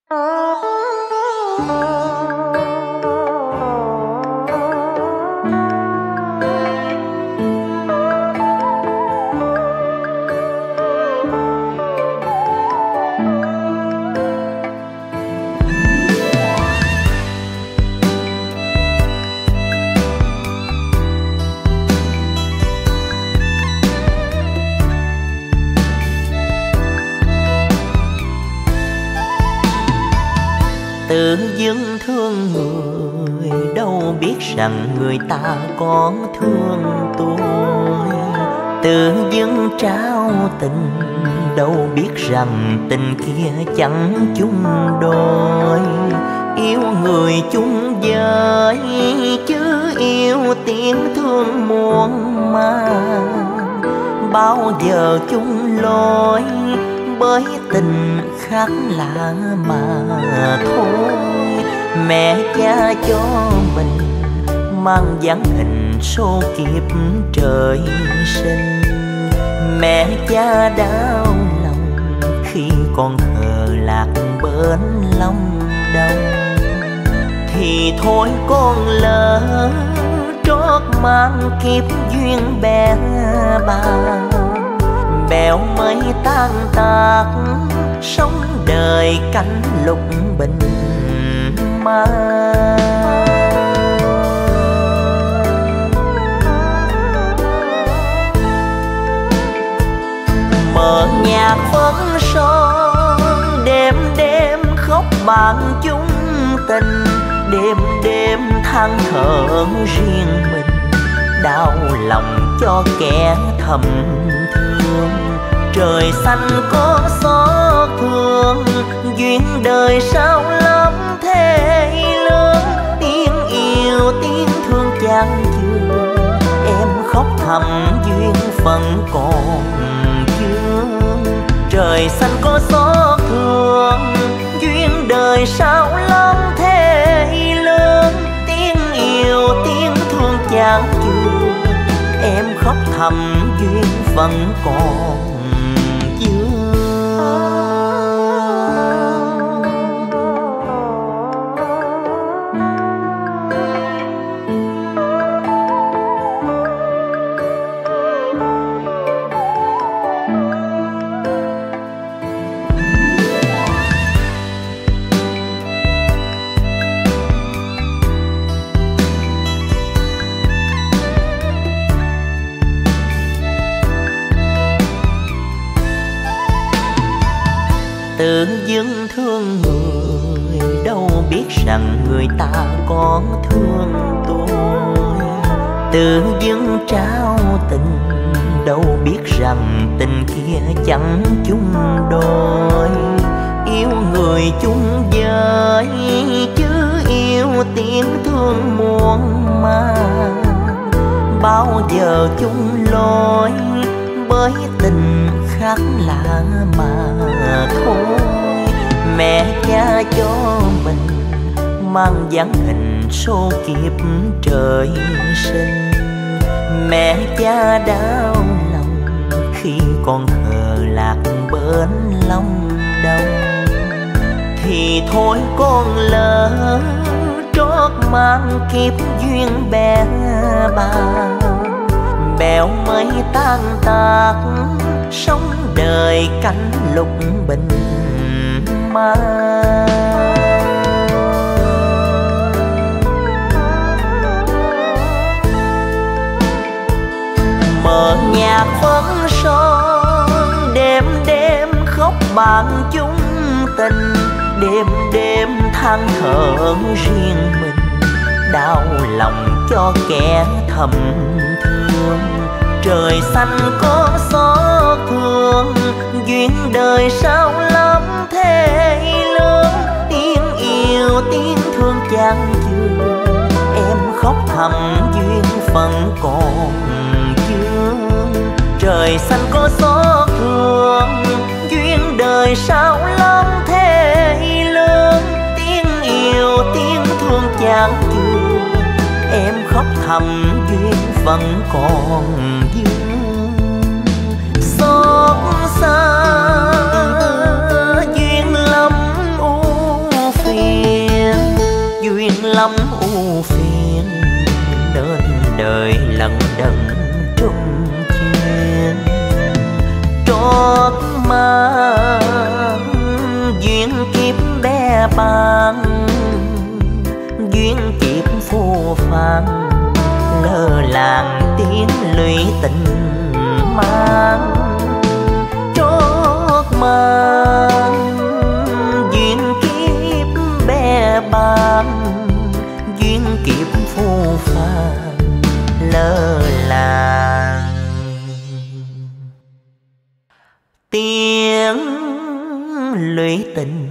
Tự dưng thương người, đâu biết rằng người ta còn thương tôi. Tự dưng trao tình, đâu biết rằng tình kia chẳng chung đôi. Yêu người chung với chứ yêu tiếng thương muôn mang. Bao giờ chung lối bởi tình khác lạ mà thôi. Mẹ cha cho mình mang dáng hình số kiếp trời sinh. Mẹ cha đau lòng khi con thờ lạc bên Long Đông. Thì thôi con lỡ trót mang kiếp duyên bé bàng. Bèo mây tan tạc sống đời cánh lục bình mang. Mở nhạc phấn son đêm đêm khóc bạn chung tình. Đêm đêm than thở riêng mình, đau lòng cho kẻ thầm thương. Trời xanh có xót thương, duyên đời sao lắm thế lớn. Tiếng yêu tiếng thương chan chứa, em khóc thầm duyên phận còn vương. Trời xanh có xót thương, duyên đời sao lắm thế lớn. Tiếng yêu tiếng thương chan chứa, em khóc thầm duyên phận còn. Tự dưng thương người, đâu biết rằng người ta còn thương tôi. Tự dưng trao tình, đâu biết rằng tình kia chẳng chung đôi. Yêu người chung với chứ yêu tiếng thương muôn mang. Bao giờ chung lối bởi tình khác lạ mà thôi. Mẹ cha cho mình mang dáng hình số kiếp trời sinh. Mẹ cha đau lòng khi con thờ lạc bên Long Đông. Thì thôi con lỡ trót mang kiếp duyên bé bàng. Bèo mây tan tạc sống đời cánh lục bình mang. Mở nhạc phấn son đêm đêm khóc bạn chung tình. Đêm đêm than thở riêng mình, đau lòng cho kẻ thầm thương. Trời xanh có xót thương, duyên đời sao lắm thế lớn. Tiếng yêu tiếng thương chan chứa, em khóc thầm duyên phận còn vương. Trời xanh có xót thương, duyên đời sao lắm thế lớn. Tiếng yêu tiếng thương chan chứa, em khóc thầm duyên phận còn vương. Xót xa duyên lắm u duyên nên đời lận đận trung chuyên trót mang duyên kiếp bé bàng duyên kiếp phù phàng lơ làng tiếng lụy tình mang trót mang duyên kiếp bé bàng duyên kiếp phù phàng lơ làng tiếng lụy tình